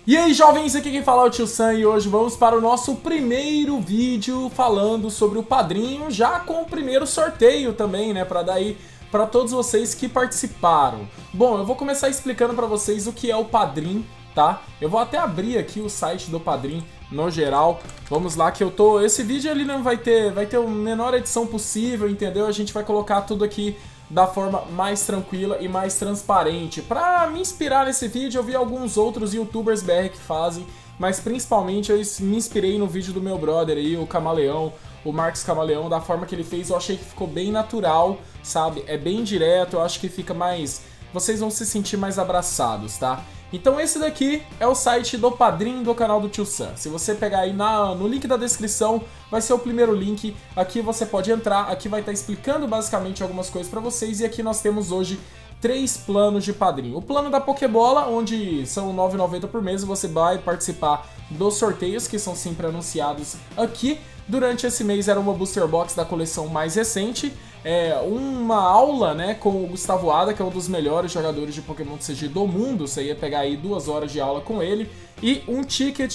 E aí, jovens, aqui quem fala é o Tio Sam e hoje vamos para o nosso primeiro vídeo falando sobre o Padrinho, já com o primeiro sorteio também, né, para dar aí para todos vocês que participaram. Bom, eu vou começar explicando para vocês o que é o Padrim, tá? Eu vou até abrir aqui o site do Padrim no geral. Vamos lá que eu tô... Esse vídeo ele não vai ter a menor edição possível, entendeu? A gente vai colocar tudo aqui da forma mais tranquila e mais transparente. Pra me inspirar nesse vídeo, eu vi alguns outros youtubers BR que fazem, mas principalmente eu me inspirei no vídeo do meu brother aí, o Camaleão, o Marcos Camaleão, da forma que ele fez. Eu achei que ficou bem natural, sabe? É bem direto, eu acho que fica mais... Vocês vão se sentir mais abraçados, tá? Então esse daqui é o site do Padrim do canal do Tio Sam. Se você pegar aí no link da descrição, vai ser o primeiro link. Aqui você pode entrar, aqui vai estar explicando basicamente algumas coisas pra vocês. E aqui nós temos hoje 3 planos de Padrim. O plano da Pokébola, onde são R$ 9,90 por mês, você vai participar dos sorteios que são sempre anunciados aqui. Durante esse mês era uma Booster Box da coleção mais recente, uma aula, né, com o Gustavo Ada, que é um dos melhores jogadores de Pokémon TCG do mundo. Você ia pegar aí 2 horas de aula com ele, e um ticket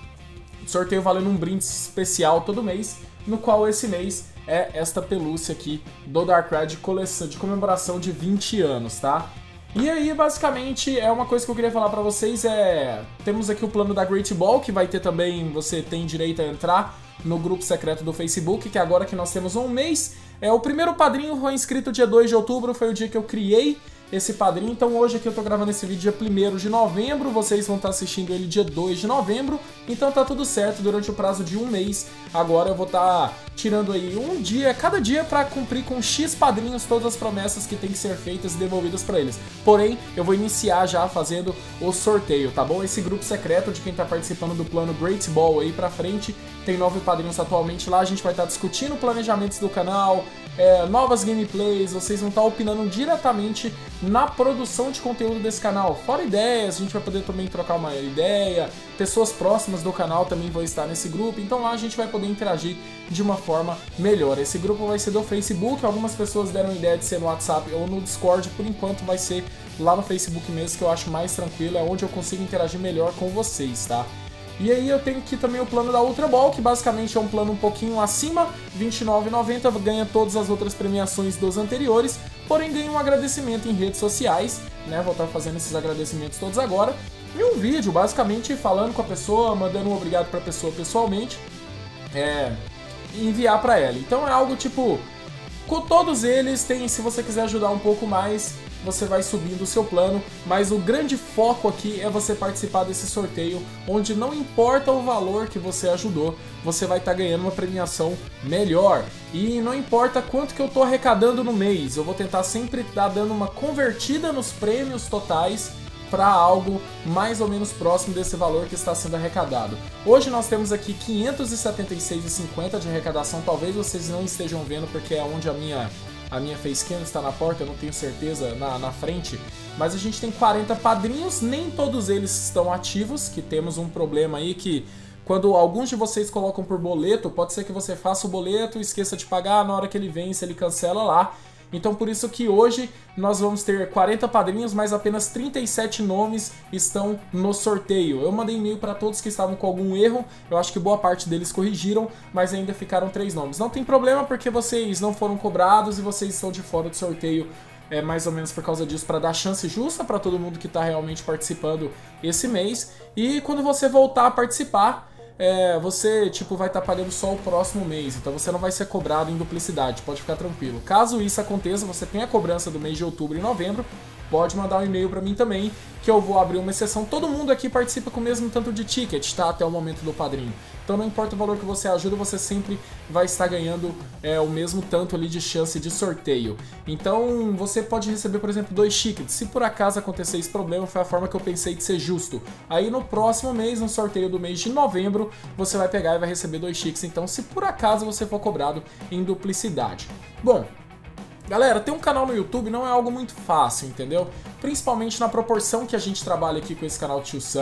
sorteio valendo um brinde especial todo mês, no qual esse mês é esta pelúcia aqui do Darkrai de coleção, de comemoração de 20 anos, tá? E aí, basicamente, uma coisa que eu queria falar pra vocês temos aqui o plano da Great Ball, que vai ter também, você tem direito a entrar no grupo secreto do Facebook, que agora que nós temos um mês, o primeiro padrinho foi inscrito dia 2 de outubro, foi o dia que eu criei esse padrinho. Então hoje aqui eu tô gravando esse vídeo dia 1º de novembro, vocês vão estar assistindo ele dia 2 de novembro, então tá tudo certo. Durante o prazo de um mês, agora eu vou estar tirando aí um dia, cada dia, pra cumprir com X padrinhos todas as promessas que tem que ser feitas e devolvidas pra eles. Porém, eu vou iniciar já fazendo o sorteio, tá bom? Esse grupo secreto de quem tá participando do plano Great Ball aí pra frente, tem 9 padrinhos atualmente lá, a gente vai estar discutindo planejamentos do canal, novas gameplays, vocês vão estar opinando diretamente na produção de conteúdo desse canal. Fora ideias, a gente vai poder também trocar uma ideia, pessoas próximas do canal também vão estar nesse grupo, então lá a gente vai poder interagir de uma forma melhor. Esse grupo vai ser do Facebook, algumas pessoas deram ideia de ser no WhatsApp ou no Discord, por enquanto vai ser lá no Facebook mesmo, que eu acho mais tranquilo, é onde eu consigo interagir melhor com vocês, tá? E aí eu tenho aqui também o plano da Ultra Ball, que basicamente é um plano um pouquinho acima, R$ 29,90, ganha todas as outras premiações dos anteriores, porém ganha um agradecimento em redes sociais, né? Vou estar fazendo esses agradecimentos todos agora, e um vídeo basicamente falando com a pessoa, mandando um obrigado para a pessoa pessoalmente, e enviar para ela. Então é algo tipo, com todos eles tem, se você quiser ajudar um pouco mais, você vai subindo o seu plano, mas o grande foco aqui é você participar desse sorteio, onde não importa o valor que você ajudou, você vai estar ganhando uma premiação melhor. E não importa quanto que eu tô arrecadando no mês, eu vou tentar sempre estar dando uma convertida nos prêmios totais para algo mais ou menos próximo desse valor que está sendo arrecadado. Hoje nós temos aqui R$ 576,50 de arrecadação, talvez vocês não estejam vendo porque é onde a minha facecam está na porta, eu não tenho certeza na frente, mas a gente tem 40 padrinhos, nem todos eles estão ativos, que temos um problema aí que quando alguns de vocês colocam por boleto, pode ser que você faça o boleto, esqueça de pagar, na hora que ele vence ele cancela lá. Então por isso que hoje nós vamos ter 40 padrinhos, mas apenas 37 nomes estão no sorteio. Eu mandei e-mail para todos que estavam com algum erro, eu acho que boa parte deles corrigiram, mas ainda ficaram 3 nomes. Não tem problema porque vocês não foram cobrados e vocês estão de fora do sorteio, mais ou menos por causa disso, para dar chance justa para todo mundo que está realmente participando esse mês. E quando você voltar a participar, você vai estar pagando só o próximo mês, então você não vai ser cobrado em duplicidade, pode ficar tranquilo. Caso isso aconteça, você tem a cobrança do mês de outubro e novembro, pode mandar um e-mail para mim também, que eu vou abrir uma exceção. Todo mundo aqui participa com o mesmo tanto de ticket, tá? Até o momento do padrinho. Então não importa o valor que você ajuda, você sempre vai estar ganhando o mesmo tanto ali de chance de sorteio. Então você pode receber, por exemplo, 2 tickets. Se por acaso acontecer esse problema, foi a forma que eu pensei de ser justo. Aí no próximo mês, no sorteio do mês de novembro, você vai pegar e vai receber 2 tickets. Então se por acaso você for cobrado em duplicidade. Bom, galera, ter um canal no YouTube não é algo muito fácil, entendeu? Principalmente na proporção que a gente trabalha aqui com esse canal do Tio Sam.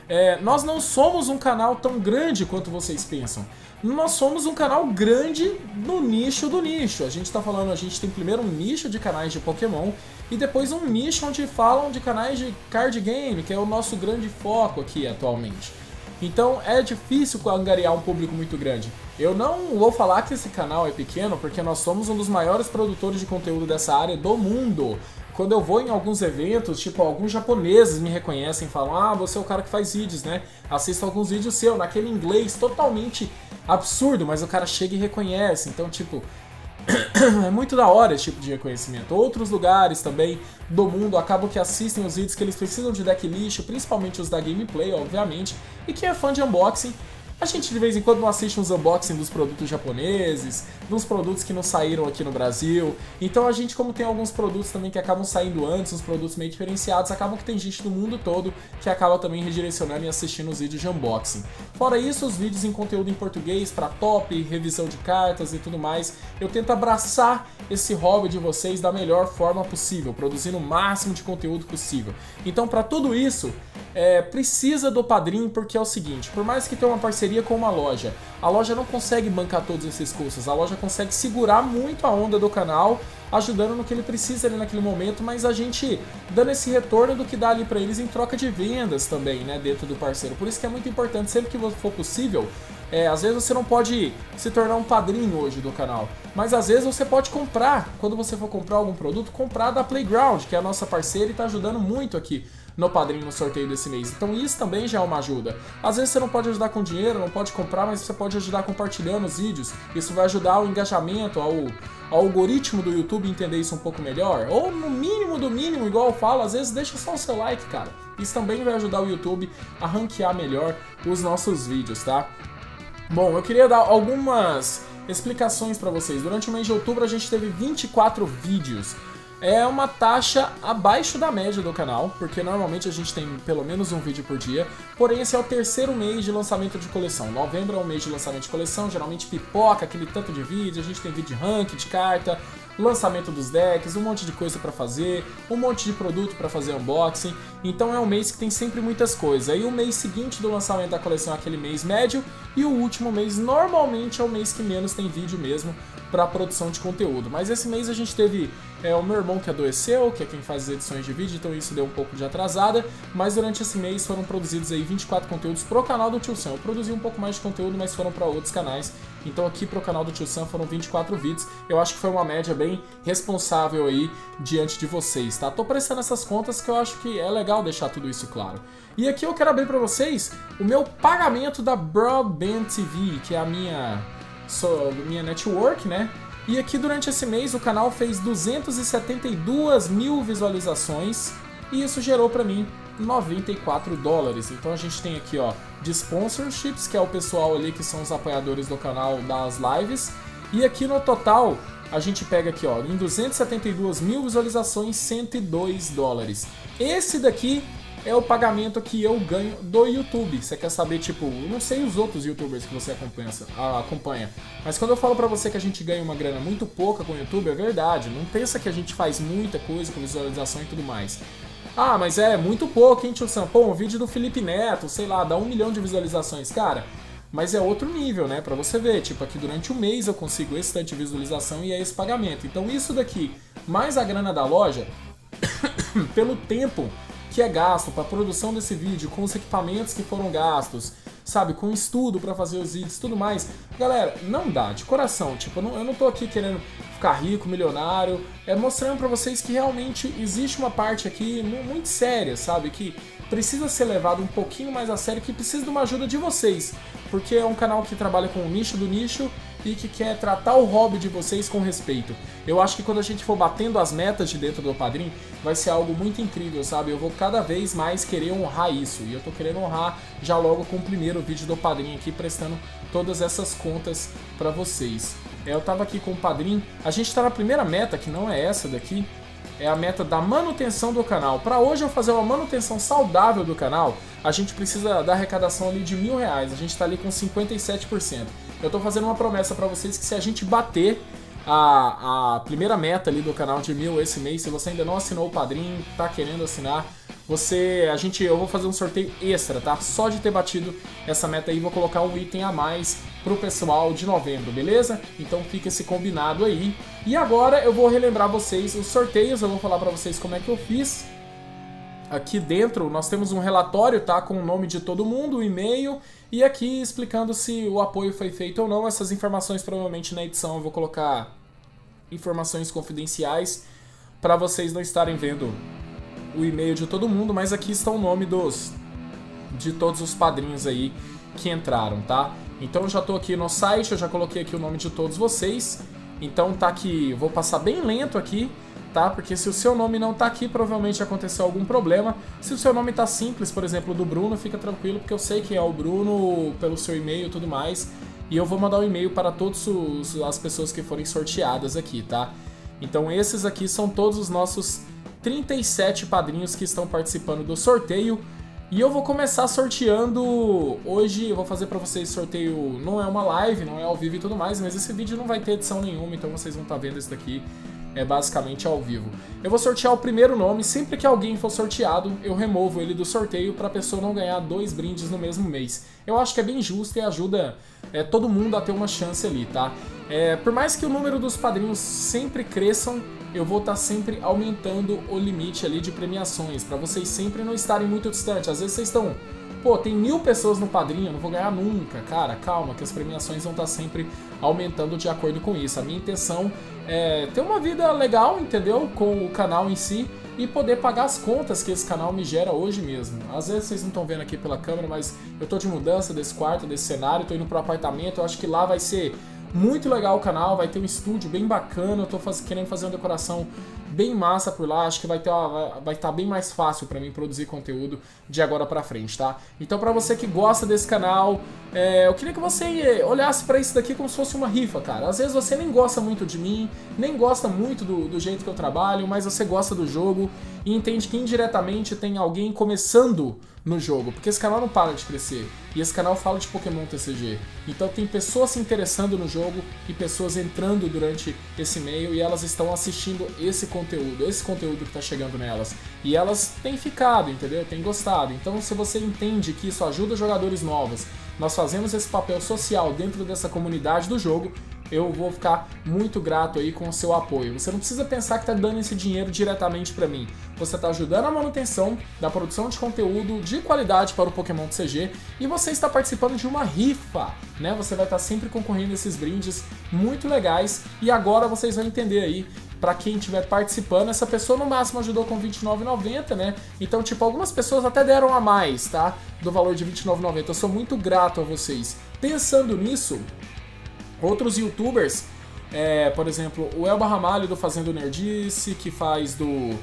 nós não somos um canal tão grande quanto vocês pensam. Nós somos um canal grande no nicho do nicho. A gente tá falando, a gente tem primeiro um nicho de canais de Pokémon e depois um nicho onde falam de canais de card game, que é o nosso grande foco aqui atualmente. Então é difícil angariar um público muito grande. Eu não vou falar que esse canal é pequeno, porque nós somos um dos maiores produtores de conteúdo dessa área do mundo. Quando eu vou em alguns eventos, tipo, alguns japoneses me reconhecem e falam: ah, você é o cara que faz vídeos, né? Assisto alguns vídeos seus, naquele inglês totalmente absurdo, mas o cara chega e reconhece. Então, tipo, é muito da hora esse tipo de reconhecimento. Outros lugares também do mundo acabam que assistem os vídeos que eles precisam de deck lixo, principalmente os da gameplay, obviamente. E quem é fã de unboxing, a gente de vez em quando não assiste uns unboxing dos produtos japoneses, dos produtos que não saíram aqui no Brasil. Então a gente, como tem alguns produtos também que acabam saindo antes, uns produtos meio diferenciados, acabam que tem gente do mundo todo que acaba também redirecionando e assistindo os vídeos de unboxing. Fora isso, os vídeos em conteúdo em português para top, revisão de cartas e tudo mais, eu tento abraçar esse hobby de vocês da melhor forma possível, produzindo o máximo de conteúdo possível. Então, para tudo isso, precisa do padrinho, porque é o seguinte: por mais que tenha uma parceria com uma loja, a loja não consegue bancar todos esses custos, a loja consegue segurar muito a onda do canal, ajudando no que ele precisa ali naquele momento, mas a gente dando esse retorno do que dá ali pra eles em troca de vendas também, né, dentro do parceiro. Por isso que é muito importante, sempre que for possível, às vezes você não pode se tornar um padrinho hoje do canal, mas às vezes você pode comprar, quando você for comprar algum produto, comprar da Playground, que é a nossa parceira e tá ajudando muito aqui no padrinho no sorteio desse mês. Então isso também já é uma ajuda. Às vezes você não pode ajudar com dinheiro, não pode comprar, mas você pode ajudar compartilhando os vídeos. Isso vai ajudar o engajamento, ao algoritmo do YouTube entender isso um pouco melhor. Ou no mínimo do mínimo, igual eu falo, às vezes deixa só o seu like, cara. Isso também vai ajudar o YouTube a ranquear melhor os nossos vídeos, tá? Bom, eu queria dar algumas explicações pra vocês. Durante o mês de outubro a gente teve 24 vídeos. É uma taxa abaixo da média do canal, porque normalmente a gente tem pelo menos um vídeo por dia. Porém, esse é o terceiro mês de lançamento de coleção. Novembro é um mês de lançamento de coleção, geralmente pipoca aquele tanto de vídeo. A gente tem vídeo de rank, de carta, lançamento dos decks, um monte de coisa pra fazer, um monte de produto pra fazer unboxing. Então é um mês que tem sempre muitas coisas. Aí o mês seguinte do lançamento da coleção é aquele mês médio, e o último mês normalmente é o mês que menos tem vídeo mesmo para produção de conteúdo. Mas esse mês a gente teve o meu irmão que adoeceu, que é quem faz as edições de vídeo, então isso deu um pouco de atrasada, mas durante esse mês foram produzidos aí 24 conteúdos pro canal do Tio Sam. Eu produzi um pouco mais de conteúdo, mas foram para outros canais, então aqui pro canal do Tio Sam foram 24 vídeos. Eu acho que foi uma média bem responsável aí diante de vocês, tá? Tô prestando essas contas que eu acho que é legal deixar tudo isso claro. E aqui eu quero abrir para vocês o meu pagamento da Broadband TV, que é a minha network, né? E aqui durante esse mês o canal fez 272 mil visualizações e isso gerou pra mim $94. Então a gente tem aqui, ó, de sponsorships, que é o pessoal ali que são os apoiadores do canal das lives. E aqui no total a gente pega aqui, ó, em 272 mil visualizações, $102. Esse daqui é o pagamento que eu ganho do YouTube. Você quer saber, tipo, eu não sei os outros youtubers que você acompanha, mas quando eu falo pra você que a gente ganha uma grana muito pouca com o YouTube, é verdade. Não pensa que a gente faz muita coisa com visualização e tudo mais. Ah, mas é muito pouco, hein, tio Sam? Pô, um vídeo do Felipe Neto, sei lá, dá 1 milhão de visualizações, cara. Mas é outro nível, né? Pra você ver, tipo, aqui durante um mês eu consigo esse tanto de visualização e é esse pagamento. Então isso daqui, mais a grana da loja, pelo tempo que é gasto para a produção desse vídeo, com os equipamentos que foram gastos, sabe, com estudo para fazer os vídeos e tudo mais. Galera, não dá, de coração, tipo, eu não tô aqui querendo ficar rico, milionário, mostrando para vocês que realmente existe uma parte aqui muito séria, sabe, que precisa ser levado um pouquinho mais a sério, que precisa de uma ajuda de vocês, porque é um canal que trabalha com o nicho do nicho e que quer tratar o hobby de vocês com respeito. Eu acho que quando a gente for batendo as metas de dentro do Padrim, vai ser algo muito incrível, sabe? Eu vou cada vez mais querer honrar isso, e eu tô querendo honrar já logo com o primeiro vídeo do Padrim aqui, prestando todas essas contas pra vocês. Eu tava aqui com o Padrim, a gente tá na primeira meta, que não é essa daqui, é a meta da manutenção do canal. Para hoje eu fazer uma manutenção saudável do canal, a gente precisa da arrecadação ali de R$1.000, a gente tá ali com 57%. Eu tô fazendo uma promessa para vocês que se a gente bater a primeira meta ali do canal de 1.000 esse mês, se você ainda não assinou o Padrim, tá querendo assinar, eu vou fazer um sorteio extra, tá? Só de ter batido essa meta aí, vou colocar um item a mais pro pessoal de novembro, beleza? Então fica esse combinado aí. E agora eu vou relembrar vocês os sorteios, eu vou falar pra vocês como é que eu fiz. Aqui dentro nós temos um relatório, tá? Com o nome de todo mundo, o e-mail, e aqui explicando se o apoio foi feito ou não. Essas informações provavelmente na edição eu vou colocar informações confidenciais para vocês não estarem vendo o e-mail de todo mundo, mas aqui está o nome de todos os padrinhos aí que entraram, tá? Então eu já tô aqui no site, eu já coloquei aqui o nome de todos vocês. Então tá aqui, eu vou passar bem lento aqui, tá? Porque se o seu nome não tá aqui, provavelmente aconteceu algum problema. Se o seu nome tá simples, por exemplo, do Bruno, fica tranquilo, porque eu sei que é o Bruno pelo seu e-mail e tudo mais. E eu vou mandar um e-mail para todas as pessoas que forem sorteadas aqui, tá? Então esses aqui são todos os nossos 37 padrinhos que estão participando do sorteio. E eu vou começar sorteando hoje, eu vou fazer pra vocês sorteio, não é uma live, não é ao vivo e tudo mais, mas esse vídeo não vai ter edição nenhuma, então vocês vão estar vendo isso daqui basicamente ao vivo. Eu vou sortear o primeiro nome, sempre que alguém for sorteado, eu removo ele do sorteio pra pessoa não ganhar 2 brindes no mesmo mês. Eu acho que é bem justo e ajuda todo mundo a ter uma chance ali, tá? Por mais que o número dos padrinhos sempre cresçam, eu vou estar sempre aumentando o limite ali de premiações, pra vocês sempre não estarem muito distantes. Às vezes vocês estão, pô, tem 1000 pessoas no padrinho, eu não vou ganhar nunca. Cara, calma, que as premiações vão estar sempre aumentando de acordo com isso. A minha intenção é ter uma vida legal, entendeu? Com o canal em si e poder pagar as contas que esse canal me gera hoje mesmo. Às vezes vocês não estão vendo aqui pela câmera, mas eu tô de mudança desse quarto, desse cenário, tô indo pro apartamento, eu acho que lá vai ser muito legal o canal, vai ter um estúdio bem bacana, eu tô querendo fazer uma decoração bem massa por lá, acho que vai estar bem mais fácil pra mim produzir conteúdo de agora pra frente, tá? Então pra você que gosta desse canal, eu queria que você olhasse pra isso daqui como se fosse uma rifa, cara. Às vezes você nem gosta muito de mim, nem gosta muito do jeito que eu trabalho, mas você gosta do jogo e entende que indiretamente tem alguém começando no jogo, porque esse canal não para de crescer, e esse canal fala de Pokémon TCG, então tem pessoas se interessando no jogo e pessoas entrando durante esse meio e elas estão assistindo esse conteúdo que está chegando nelas, e elas têm ficado, entendeu? Têm gostado. Então se você entende que isso ajuda jogadores novos, nós fazemos esse papel social dentro dessa comunidade do jogo, eu vou ficar muito grato aí com o seu apoio. Você não precisa pensar que está dando esse dinheiro diretamente para mim. Você está ajudando a manutenção da produção de conteúdo de qualidade para o Pokémon TCG e você está participando de uma rifa, né? Você vai estar sempre concorrendo a esses brindes muito legais e agora vocês vão entender aí. Pra quem estiver participando, essa pessoa no máximo ajudou com R$29,90, né? Então, tipo, algumas pessoas até deram a mais, tá? Do valor de R$29,90. Eu sou muito grato a vocês. Pensando nisso, outros youtubers, por exemplo, o Elba Ramalho do Fazendo Nerdice, que faz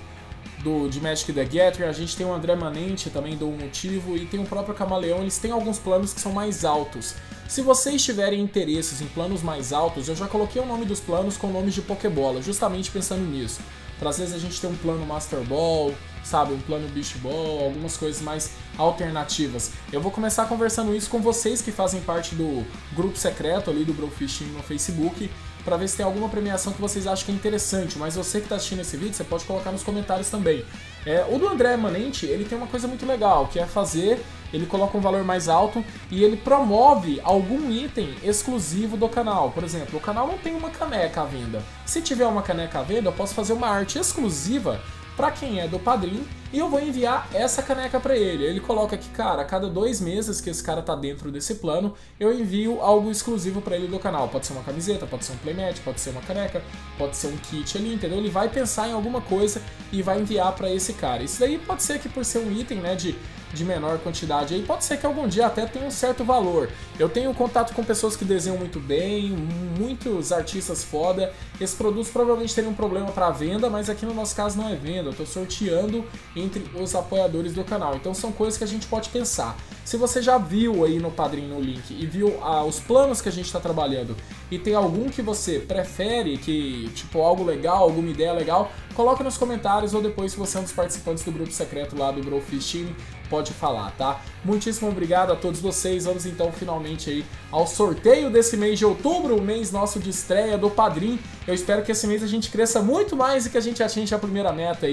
de Magic the Gathering, a gente tem o André Manente também do Motivo e tem o próprio Camaleão, eles têm alguns planos que são mais altos. Se vocês tiverem interesses em planos mais altos, eu já coloquei o nome dos planos com nomes de Pokébola, justamente pensando nisso. Para às vezes a gente ter um plano Master Ball, sabe, um plano Beast Ball, algumas coisas mais alternativas. Eu vou começar conversando isso com vocês que fazem parte do grupo secreto ali do Brofishing no Facebook, para ver se tem alguma premiação que vocês acham que é interessante, mas você que está assistindo esse vídeo, você pode colocar nos comentários também. O do André Manente, ele tem uma coisa muito legal, que é ele coloca um valor mais alto e ele promove algum item exclusivo do canal. Por exemplo, o canal não tem uma caneca à venda. Se tiver uma caneca à venda, eu posso fazer uma arte exclusiva para quem é do padrinho e eu vou enviar essa caneca para ele. Ele coloca aqui, cara, a cada 2 meses que esse cara tá dentro desse plano, eu envio algo exclusivo para ele do canal. Pode ser uma camiseta, pode ser um playmat, pode ser uma caneca, pode ser um kit ali, entendeu? Ele vai pensar em alguma coisa e vai enviar para esse cara. Isso daí pode ser que por ser um item, né, de menor quantidade aí, pode ser que algum dia até tenha um certo valor. Eu tenho contato com pessoas que desenham muito bem, muitos artistas foda. Esses produtos provavelmente teriam um problema para venda, mas aqui no nosso caso não é venda, eu tô sorteando entre os apoiadores do canal. Então são coisas que a gente pode pensar. Se você já viu aí no Padrinho no link e viu os planos que a gente está trabalhando e tem algum que você prefere, que tipo algo legal, alguma ideia legal, coloca nos comentários ou depois se você é um dos participantes do grupo secreto lá do Brofishing, pode falar, tá? Muitíssimo obrigado a todos vocês. Vamos então finalmente aí ao sorteio desse mês de outubro, o mês nosso de estreia do Padrim. Eu espero que esse mês a gente cresça muito mais e que a gente atinja a primeira meta aí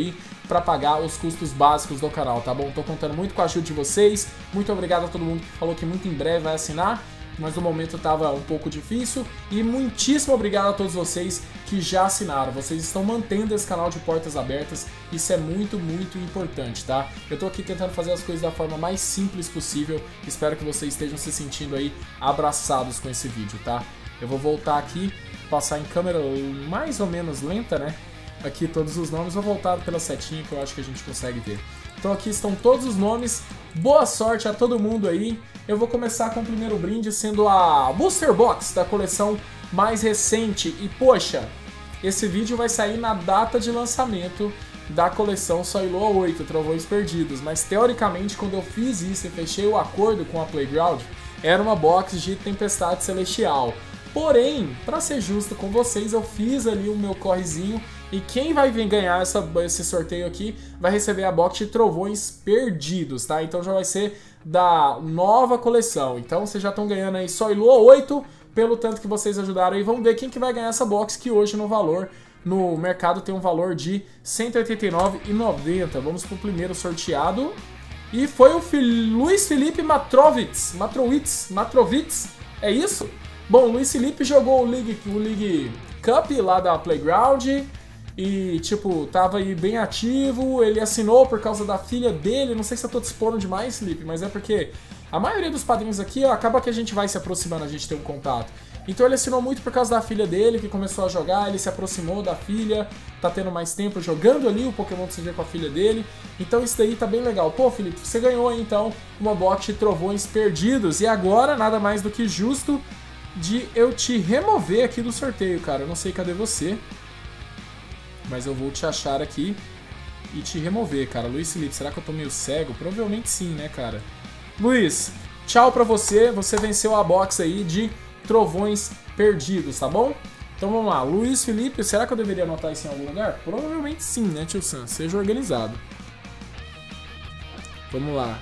para pagar os custos básicos do canal, tá bom? Tô contando muito com a ajuda de vocês. Muito obrigado a todo mundo que falou que muito em breve vai assinar, mas no momento tava um pouco difícil. E muitíssimo obrigado a todos vocês que já assinaram. Vocês estão mantendo esse canal de portas abertas. Isso é muito, muito importante, tá? Eu tô aqui tentando fazer as coisas da forma mais simples possível. Espero que vocês estejam se sentindo aí abraçados com esse vídeo, tá? Eu vou voltar aqui, passar em câmera mais ou menos lenta, né? Aqui todos os nomes, vou voltar pela setinha que eu acho que a gente consegue ver. Então aqui estão todos os nomes, boa sorte a todo mundo aí. Eu vou começar com o primeiro brinde sendo a Booster Box da coleção mais recente. E poxa, esse vídeo vai sair na data de lançamento da coleção Soiloa 8, Trovões Perdidos. Mas teoricamente quando eu fiz isso e fechei o acordo com a Playground, era uma box de Tempestade Celestial. Porém, para ser justo com vocês, eu fiz ali o meu correzinho. E quem vai ganhar esse sorteio aqui vai receber a box de Trovões Perdidos, tá? Então já vai ser da nova coleção. Então vocês já estão ganhando aí Soiloa 8 pelo tanto que vocês ajudaram aí. Vamos ver quem que vai ganhar essa box, que hoje no mercado tem um valor de R$ 189,90. Vamos pro primeiro sorteado. E foi o Luiz Felipe Matrovitz, é isso? Bom, o Luiz Felipe jogou o League Cup lá da Playground. E, tipo, tava aí bem ativo, ele assinou por causa da filha dele. Não sei se eu tô te expondo demais, Felipe, mas é porque a maioria dos padrinhos aqui, ó, acaba que a gente vai se aproximando, a gente tem um contato. Então ele assinou muito por causa da filha dele, que começou a jogar, ele se aproximou da filha, tá tendo mais tempo jogando ali o Pokémon TCG com a filha dele. Então isso daí tá bem legal. Pô, Felipe, você ganhou aí, então, uma box de Trovões Perdidos. E agora, nada mais do que justo de eu te remover aqui do sorteio, cara. Eu não sei cadê você, mas eu vou te achar aqui e te remover, cara. Luiz Felipe, será que eu tô meio cego? Provavelmente sim, né, cara? Luiz, tchau pra você. Você venceu a box aí de Trovões Perdidos, tá bom? Então vamos lá. Luiz Felipe, será que eu deveria anotar isso em algum lugar? Provavelmente sim, né, tio Sam? Seja organizado. Vamos lá.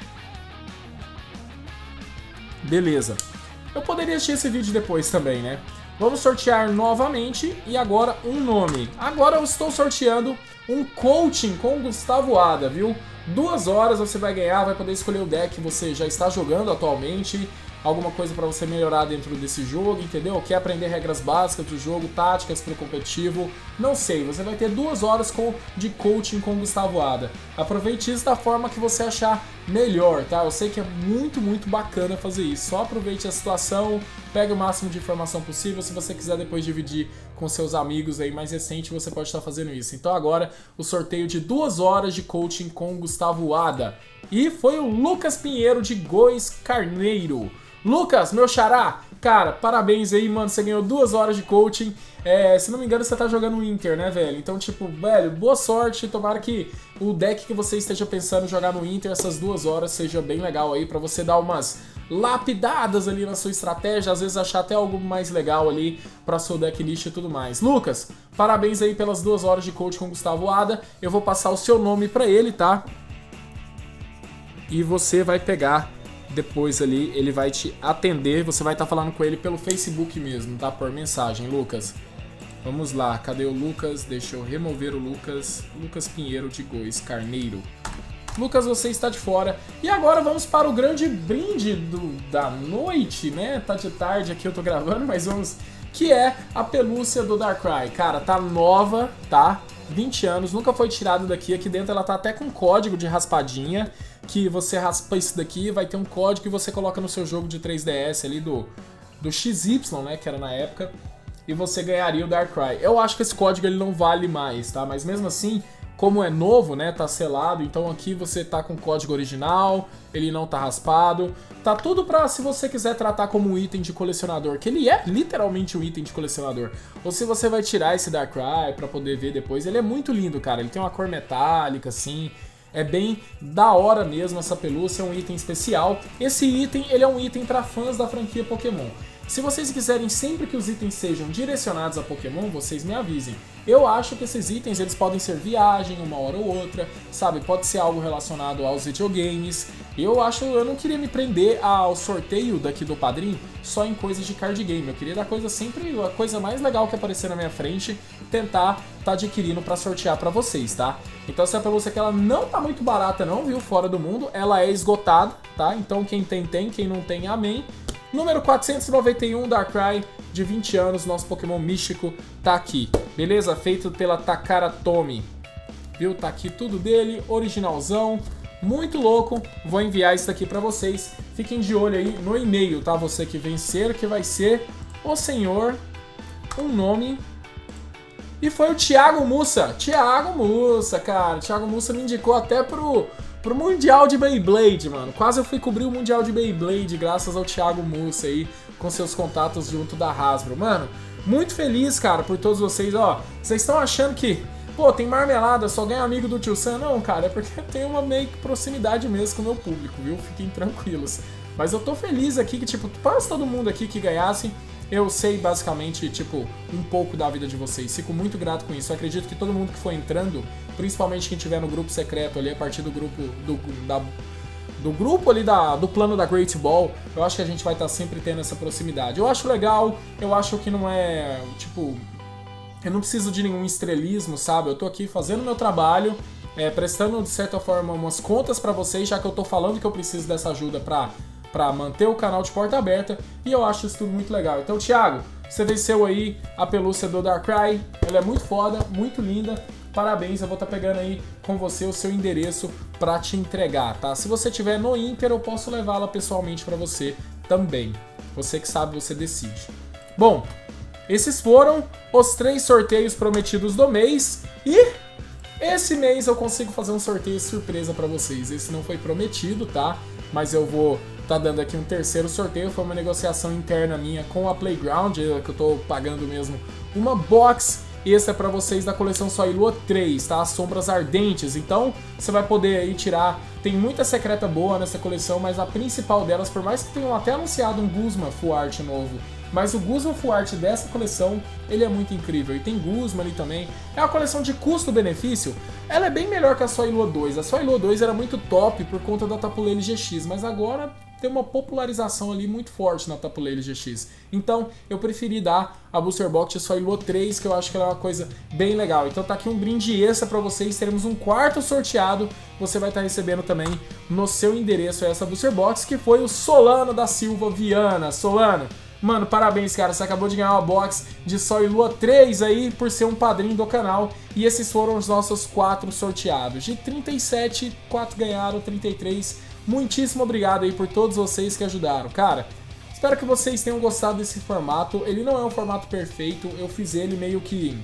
Beleza. Eu poderia assistir esse vídeo depois também, né? Vamos sortear novamente e agora um nome. Agora eu estou sorteando um coaching com Gustavo Ada, viu? 2 horas você vai ganhar, vai poder escolher o deck que você já está jogando atualmente. Alguma coisa para você melhorar dentro desse jogo, entendeu? Quer aprender regras básicas do jogo, táticas para o competitivo? Não sei, você vai ter 2 horas de coaching com Gustavo Ada. Aproveite isso da forma que você achar melhor, tá? Eu sei que é muito, muito bacana fazer isso. Só aproveite a situação, pegue o máximo de informação possível. Se você quiser depois dividir com seus amigos aí mais recente, você pode estar fazendo isso. Então agora o sorteio de 2 horas de coaching com Gustavo Ada. E foi o Lucas Pinheiro de Góis Carneiro. Lucas, meu xará, cara, parabéns aí, mano, você ganhou 2 horas de coaching. Se não me engano, você tá jogando o Inter, né, velho? Então, tipo, velho, boa sorte. Tomara que o deck que você esteja pensando em jogar no Inter essas 2 horas seja bem legal aí, pra você dar umas lapidadas ali na sua estratégia, às vezes achar até algo mais legal ali pra sua decklist e tudo mais. Lucas, parabéns aí pelas 2 horas de coaching com Gustavo Ada. Eu vou passar o seu nome pra ele, tá? E você vai pegar depois ali, ele vai te atender, você vai estar falando com ele pelo Facebook mesmo, tá? Por mensagem, Lucas. Vamos lá, cadê o Lucas? Deixa eu remover o Lucas. Lucas Pinheiro de Góis Carneiro. Lucas, você está de fora. E agora vamos para o grande brinde da noite, né? Tá de tarde aqui, eu tô gravando, mas vamos... Que é a pelúcia do Darkrai. Cara, tá nova, tá? 20 anos, nunca foi tirada daqui. Aqui dentro ela tá até com código de raspadinha, que você raspa isso daqui, vai ter um código que você coloca no seu jogo de 3DS ali do XY, né, que era na época, e você ganharia o Darkrai. Eu acho que esse código ele não vale mais, tá? Mas mesmo assim, como é novo, né, tá selado, então aqui você tá com o código original, ele não tá raspado, tá tudo pra, se você quiser tratar como um item de colecionador, que ele é literalmente um item de colecionador, ou se você vai tirar esse Darkrai pra poder ver depois, ele é muito lindo, cara, ele tem uma cor metálica, assim, é bem da hora mesmo essa pelúcia, é um item especial. Esse item, ele é um item pra fãs da franquia Pokémon. Se vocês quiserem sempre que os itens sejam direcionados a Pokémon, vocês me avisem. Eu acho que esses itens eles podem ser viagem uma hora ou outra, sabe? Pode ser algo relacionado aos videogames. Eu não queria me prender ao sorteio daqui do Padrim só em coisas de card game. Eu queria dar coisa sempre, a coisa mais legal que aparecer na minha frente, tentar tá adquirindo para sortear para vocês, tá? Então essa pelúcia aqui ela não tá muito barata não, viu? Fora do mundo, ela é esgotada, tá? Então quem tem, quem não tem, amém. Número 491, Darkrai, de 20 anos, nosso Pokémon místico tá aqui, beleza? Feito pela Takara Tomy, viu? Tá aqui tudo dele, originalzão, muito louco. Vou enviar isso daqui pra vocês, fiquem de olho aí no e-mail, tá? Você que vencer, que vai ser o senhor, um nome... E foi o Thiago Mussa, cara, Thiago Mussa me indicou até pro Mundial de Beyblade, mano. Quase eu fui cobrir o Mundial de Beyblade graças ao Thiago Mussa aí, com seus contatos junto da Hasbro. Mano, muito feliz, cara, por todos vocês, ó. Vocês estão achando que, pô, tem marmelada, só ganha amigo do Tio Sam? Não, cara, é porque tem uma meio que proximidade mesmo com o meu público, viu? Fiquem tranquilos. Mas eu tô feliz aqui que, tipo, quase todo mundo aqui que ganhasse, eu sei basicamente, tipo, um pouco da vida de vocês. Fico muito grato com isso. Eu acredito que todo mundo que for entrando, principalmente quem tiver no grupo secreto ali, a partir do grupo do grupo ali do plano da Great Ball, eu acho que a gente vai estar sempre tendo essa proximidade. Eu acho legal, eu acho que não é, tipo, eu não preciso de nenhum estrelismo, sabe? Eu tô aqui fazendo meu trabalho, prestando de certa forma umas contas pra vocês, já que eu tô falando que eu preciso dessa ajuda pra manter o canal de porta aberta, e eu acho isso tudo muito legal. Então, Thiago, você venceu aí a pelúcia do Darkrai, ela é muito foda, muito linda, parabéns, eu vou estar pegando aí com você o seu endereço pra te entregar, tá? Se você tiver no Inter, eu posso levá-la pessoalmente pra você também. Você que sabe, você decide. Bom, esses foram os 3 sorteios prometidos do mês, e esse mês eu consigo fazer um sorteio surpresa pra vocês. Esse não foi prometido, tá? Mas eu vou tá dando aqui um terceiro sorteio, foi uma negociação interna minha com a Playground, que eu tô pagando mesmo uma box extra pra vocês da coleção Sol e Lua 3, tá? As Sombras Ardentes, então você vai poder aí tirar, tem muita secreta boa nessa coleção, mas a principal delas, por mais que tenham até anunciado um Guzma Full Art novo, mas o Guzma Full Art dessa coleção, ele é muito incrível, e tem Guzma ali também, é uma coleção de custo-benefício, ela é bem melhor que a Sol e Lua 2, a Sol e Lua 2 era muito top por conta da Tapu Lele GX, mas agora tem uma popularização ali muito forte na Tapu Lele GX. Então, eu preferi dar a Booster Box de Sol e Lua 3, que eu acho que ela é uma coisa bem legal. Então tá aqui um brinde extra pra vocês, teremos um 4º sorteado, você vai estar recebendo também no seu endereço essa Booster Box, que foi o Solano da Silva Viana. Solano, mano, parabéns, cara, você acabou de ganhar uma box de Sol e Lua 3 aí, por ser um padrinho do canal, e esses foram os nossos 4 sorteados. De 37, 4 ganharam, 33. Muitíssimo obrigado aí por todos vocês que ajudaram, cara. Espero que vocês tenham gostado desse formato. Ele não é um formato perfeito, eu fiz ele meio que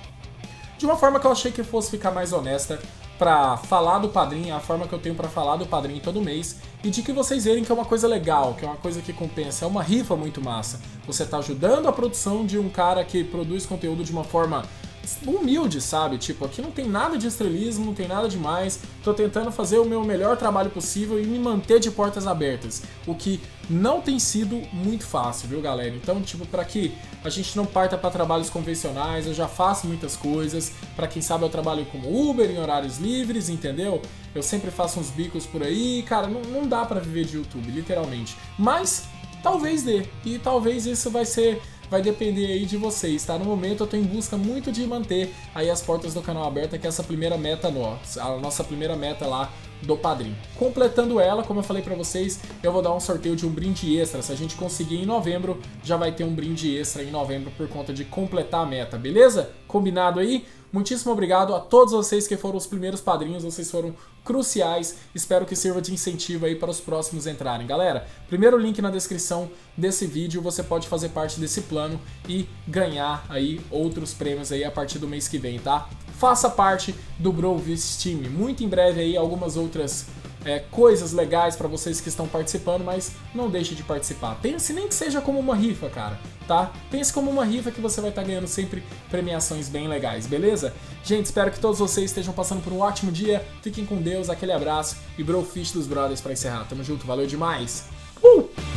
de uma forma que eu achei que fosse ficar mais honesta pra falar do Padrim, a forma que eu tenho pra falar do Padrim todo mês, e de que vocês verem que é uma coisa legal, que é uma coisa que compensa, é uma rifa muito massa. Você tá ajudando a produção de um cara que produz conteúdo de uma forma humilde, sabe? Tipo, aqui não tem nada de estrelismo, não tem nada demais. Tô tentando fazer o meu melhor trabalho possível e me manter de portas abertas, o que não tem sido muito fácil, viu, galera? Então, tipo, para que a gente não parta para trabalhos convencionais, eu já faço muitas coisas. Para quem sabe, eu trabalho como Uber em horários livres, entendeu? Eu sempre faço uns bicos por aí, cara, não dá para viver de YouTube, literalmente. Mas talvez dê, e talvez isso vai depender aí de vocês, tá? No momento eu tô em busca muito de manter aí as portas do canal abertas, que é essa primeira meta nossa, a nossa primeira meta lá do Padrim. Completando ela, como eu falei pra vocês, eu vou dar um sorteio de um brinde extra. Se a gente conseguir em novembro, já vai ter um brinde extra em novembro por conta de completar a meta, beleza? Combinado aí? Muitíssimo obrigado a todos vocês que foram os primeiros padrinhos, vocês foram cruciais, espero que sirva de incentivo aí para os próximos entrarem. Galera, primeiro link na descrição desse vídeo, você pode fazer parte desse plano e ganhar aí outros prêmios aí a partir do mês que vem, tá? Faça parte do Brovis Team, muito em breve aí algumas outras coisas legais para vocês que estão participando, mas não deixe de participar. Pense nem que seja como uma rifa, cara, tá? Pense como uma rifa que você vai estar ganhando sempre premiações bem legais, beleza? Gente, espero que todos vocês estejam passando por um ótimo dia. Fiquem com Deus, aquele abraço e Brofish dos Brothers para encerrar. Tamo junto, valeu demais!